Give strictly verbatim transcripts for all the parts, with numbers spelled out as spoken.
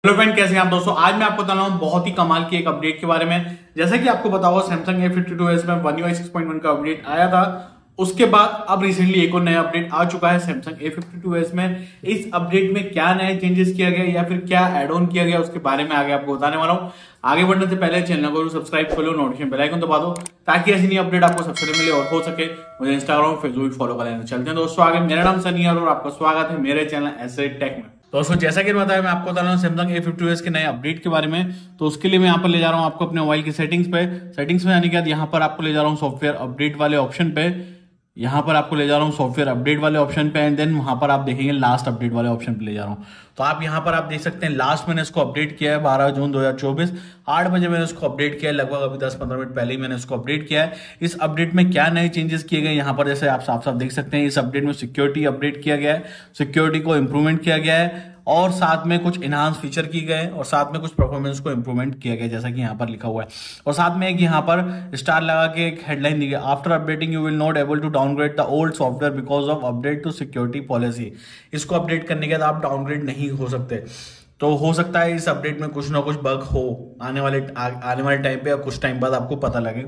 Hello friend, कैसे हैं आप दोस्तों। आज मैं आपको बता रहा हूं बहुत ही कमाल की एक अपडेट के बारे में। जैसा कि आपको पता होगा Samsung A fifty two S में One U I six point one का अपडेट आया था। उसके बाद अब रिसेंटली एक और नया अपडेट आ चुका है Samsung A fifty two S में। इस अपडेट में क्या नए चेंजेस किया गया या फिर क्या एड ऑन किया गया उसके बारे में आगे आपको बताने वाला हूं। आगे बढ़ने से पहले चैनल को सब्सक्राइब कर लो, नोटिफिकेशन बेल आइकन दबा दो ताकि ऐसी नई अपडेट आपको सबसे पहले मिले और हो सके मुझे इंस्टाग्राम फेसबुक फॉलो कर लेना। चलते हैं दोस्तों आगे। मेरा नाम सनी है और आपका स्वागत है मेरे चैनल ऐसे टेक में। दोस्तों जैसा कि बताया मैं आपको बता रहा हूँ Samsung A fifty two S के नए अपडेट के बारे में। तो उसके लिए मैं यहाँ पर ले जा रहा हूँ आपको अपने मोबाइल की सेटिंग्स पे। सेटिंग्स में आने के बाद यहाँ पर आपको ले जा रहा हूँ सॉफ्टवेयर अपडेट वाले ऑप्शन पे। यहाँ पर आपको ले जा रहा हूँ सॉफ्टवेयर अपडेट वाले ऑप्शन पे एंड देन वहां पर आप देखेंगे लास्ट अपडेट वाले ऑप्शन पे ले जा रहा हूँ। तो आप यहाँ पर आप देख सकते हैं लास्ट मैंने इसको अपडेट किया है बारह जून दो हजार चौबीस आठ बजे मैंने इसको अपडेट किया है। लगभग अभी दस पंद्रह मिनट पहले ही मैंने इसको अपडेट किया है। इस अपडेट में क्या नए चेंजेस किए गए यहाँ पर जैसे आप साफ साफ देख सकते हैं। इस अपडेट में सिक्योरिटी अपडेट किया गया है, सिक्योरिटी को इंप्रूवमेंट किया गया है और साथ में कुछ इनहांस फीचर किए गए और साथ में कुछ परफॉर्मेंस को इंप्रूवमेंट किया गया जैसा कि यहाँ पर लिखा हुआ है। और साथ में एक यहाँ पर स्टार लगा के एक हेडलाइन दी गई, after updating you will not able to downgrade the old software because of update to security policy. इसको अपडेट करने के बाद आप डाउनग्रेड नहीं हो सकते। तो हो सकता है इस अपडेट में कुछ ना कुछ बग हो आने वाले आ, आने वाले टाइम पे या कुछ टाइम बाद आपको पता लगे।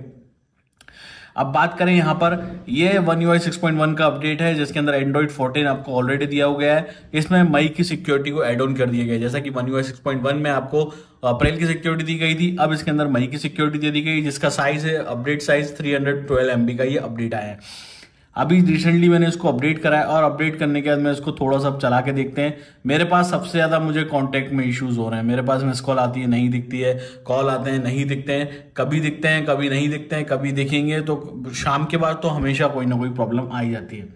अब बात करें यहाँ पर, ये One U I six point one का अपडेट है जिसके अंदर एंड्रॉइड फोर्टीन आपको ऑलरेडी दिया हो गया है। इसमें मई की सिक्योरिटी को एड ऑन कर दिया गया। जैसा कि One U I six point one में आपको अप्रैल की सिक्योरिटी दी गई थी, अब इसके अंदर मई की सिक्योरिटी दे दी गई जिसका साइज है update size three hundred twelve MB का ये अपडेट आया है। अभी रिसेंटली मैंने इसको अपडेट करा है और अपडेट करने के बाद मैं इसको थोड़ा सा चला के देखते हैं। मेरे पास सबसे ज्यादा मुझे कांटेक्ट में इश्यूज हो रहे हैं। मेरे पास मिस कॉल आती है नहीं दिखती है, कॉल आते हैं नहीं दिखते हैं, कभी दिखते हैं कभी नहीं दिखते हैं, कभी दिखेंगे तो शाम के बाद तो हमेशा कोई ना कोई प्रॉब्लम आ ही जाती है।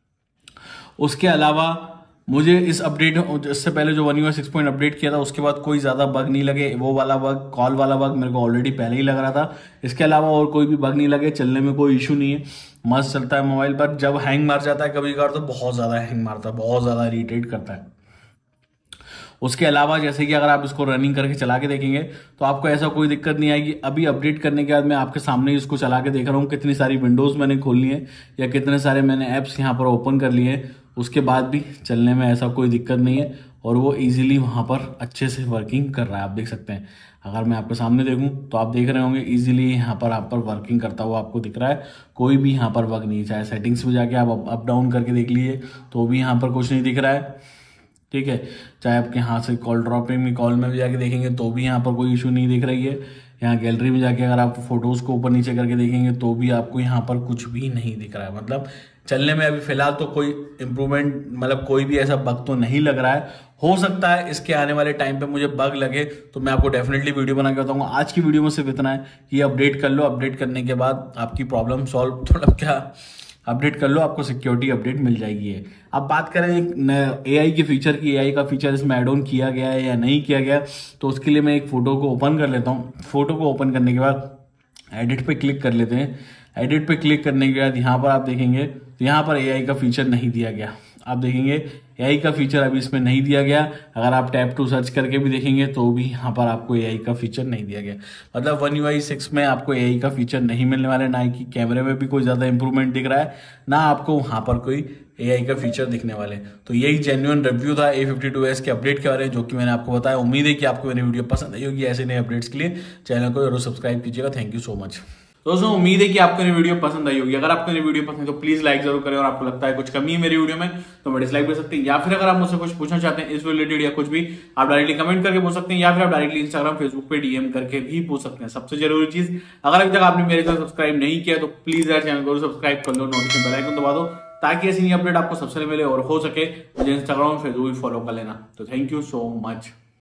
उसके अलावा मुझे इस अपडेट इससे पहले जो One U I six point update किया था उसके बाद कोई ज्यादा बग नहीं लगे। वो वाला बग, कॉल वाला बग मेरे को ऑलरेडी पहले ही लग रहा था। इसके अलावा और कोई भी बग नहीं लगे। चलने में कोई इशू नहीं है, मस्त चलता है मोबाइल। पर जब हैंग मार जाता है कभी कभार तो बहुत ज्यादा हैंग मारता है, बहुत ज्यादा इरिटेट करता है। उसके अलावा जैसे कि अगर आप इसको रनिंग करके चला के देखेंगे तो आपको ऐसा कोई दिक्कत नहीं आएगी। अभी अपडेट करने के बाद मैं आपके सामने इसको चला के देख रहा हूँ कितनी सारी विंडोज मैंने खोल ली है या कितने सारे मैंने ऐप्स यहाँ पर ओपन कर लिए हैं। उसके बाद भी चलने में ऐसा कोई दिक्कत नहीं है और वो इजीली वहां पर अच्छे से वर्किंग कर रहा है। आप देख सकते हैं, अगर मैं आपके सामने देखूं तो आप देख रहे होंगे इजीली यहाँ पर आप पर वर्किंग करता हुआ आपको दिख रहा है। कोई भी यहाँ पर बग नहीं है। चाहे सेटिंग्स में जाके आप अप डाउन करके देख लीजिए तो भी यहाँ पर कुछ नहीं दिख रहा है, ठीक है। चाहे आपके यहाँ से कॉल ड्रॉपिंग में कॉल में भी जाके देखेंगे तो भी यहाँ पर कोई इशू नहीं दिख रही है। यहाँ गैलरी में जाके अगर आप फोटोज को ऊपर नीचे करके देखेंगे तो भी आपको यहाँ पर कुछ भी नहीं दिख रहा है। मतलब चलने में अभी फिलहाल तो कोई इंप्रूवमेंट, मतलब कोई भी ऐसा बग तो नहीं लग रहा है। हो सकता है इसके आने वाले टाइम पे मुझे बग लगे तो मैं आपको डेफिनेटली वीडियो बना के बताऊंगा। आज की वीडियो में सिर्फ इतना है कि अपडेट कर लो, अपडेट करने के बाद आपकी प्रॉब्लम सॉल्व, थोड़ा क्या अपडेट कर लो, आपको सिक्योरिटी अपडेट मिल जाएगी है। अब बात करें एक एआई के फीचर की, एआई का फीचर इसमें ऐड ऑन किया गया है या नहीं किया गया, तो उसके लिए मैं एक फोटो को ओपन कर लेता हूँ। फोटो को ओपन करने के बाद एडिट पे क्लिक कर लेते हैं। एडिट पे क्लिक करने के बाद यहाँ पर आप देखेंगे तो यहाँ पर एआई का फीचर नहीं दिया गया। आप देखेंगे एआई का फीचर अभी इसमें नहीं दिया गया। अगर आप टैप टू सर्च करके भी देखेंगे तो भी यहाँ पर आपको एआई का फीचर नहीं दिया गया। मतलब वन यू आई सिक्स में आपको एआई का फीचर नहीं मिलने वाले। ना कि कैमरे में भी कोई ज्यादा इंप्रूवमेंट दिख रहा है, ना आपको वहां पर कोई एआई का फीचर दिखने वाले। तो यही जेन्युइन रिव्यू था ए फिफ्टी टू एस के अपडेट के बारे में जो कि मैंने आपको बताया। उम्मीद है कि आपको मेरी वीडियो पसंद आई होगी। ऐसे नए अपडेट्स के लिए चैनल को जरूर सब्सक्राइब कीजिएगा। थैंक यू सो मच दोस्तों। उम्मीद है कि आपको मेरी वीडियो पसंद आई होगी। अगर आपको मेरी वीडियो पसंद है तो प्लीज लाइक जरूर करें और आपको लगता है कुछ कमी है मेरी वीडियो में तो मैं डिसलाइक कर सकते हैं, या फिर अगर आप मुझसे कुछ पूछना चाहते हैं इस रिलेटेड या कुछ भी आप डायरेक्टली कमेंट करके पूछ सकते हैं, या फिर आप डायरेक्टली इंस्टाग्राम फेसबुक पे डीएम करके भी पूछ सकते हैं। सबसे जरूरी चीज, अगर अभी तक आपने मेरे चैनल सब्सक्राइब नहीं किया तो प्लीज यार चैनल को सब्सक्राइब कर लो, नोटिफिकेशन बेल आइकन दबा दो ताकि ऐसी नई अपडेट आपको सबसे पहले मिले और हो सके मुझे इंस्टाग्राम फेसबुक फॉलो कर लेना। तो थैंक यू सो मच।